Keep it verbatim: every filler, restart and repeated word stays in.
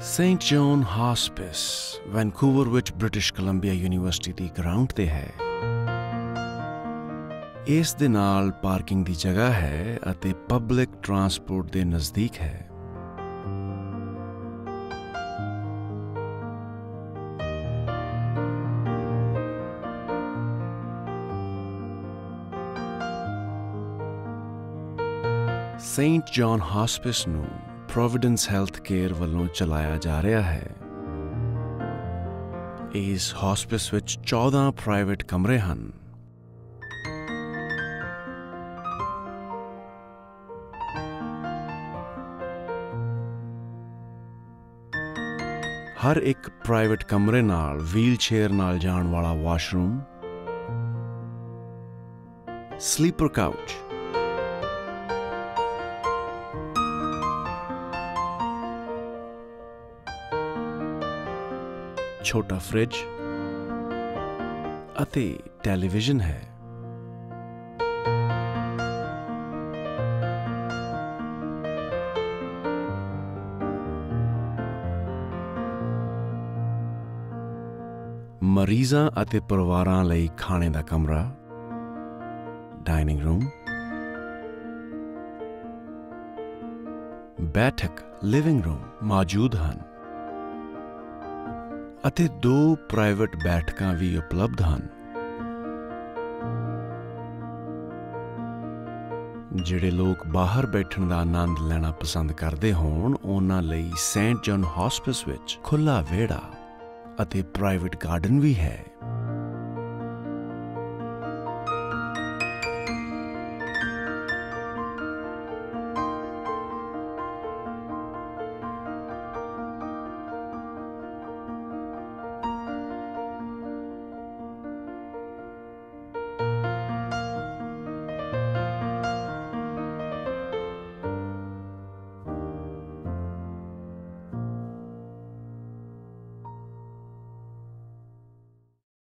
Saint John hospice Vancouver which British Columbia university दी ground ते है। इस दे नाल पार्किंग दी जगह है अते पब्लिक ट्रांसपोर्ट दे नज़दीक है। सेंट जॉन हॉस्पिस नूं प्रोविडेंस हैल्थ केयर वल्लों चलाया जा रहा है। इस हॉस्पिस विच चौदह प्राइवेट कमरे हन। हर एक प्राइवेट कमरे नाल व्हील चेयर नाल जाण वाला वाशरूम, स्लीपर काउच, छोटा फ्रिज अते टेलीविजन है। मरीजां अते परिवारां लई खाने दा कमरा, डाइनिंग रूम, बैठक लिविंग रूम मौजूद हन ਅਤੇ दो प्राइवेट बैठकां भी उपलब्ध ਹਨ। ਜਿਹੜੇ ਲੋਕ ਬਾਹਰ ਬੈਠਣ ਦਾ ਆਨੰਦ ਲੈਣਾ ਪਸੰਦ ਕਰਦੇ ਹੋਣ ਉਹਨਾਂ ਲਈ ਸੇਂਟ ਜੌਨ ਹੌਸਪਿਸ ਵਿੱਚ ਖੁੱਲ੍ਹਾ ਵਿਹੜਾ ਅਤੇ ਪ੍ਰਾਈਵੇਟ ਗਾਰਡਨ ਵੀ ਹੈ।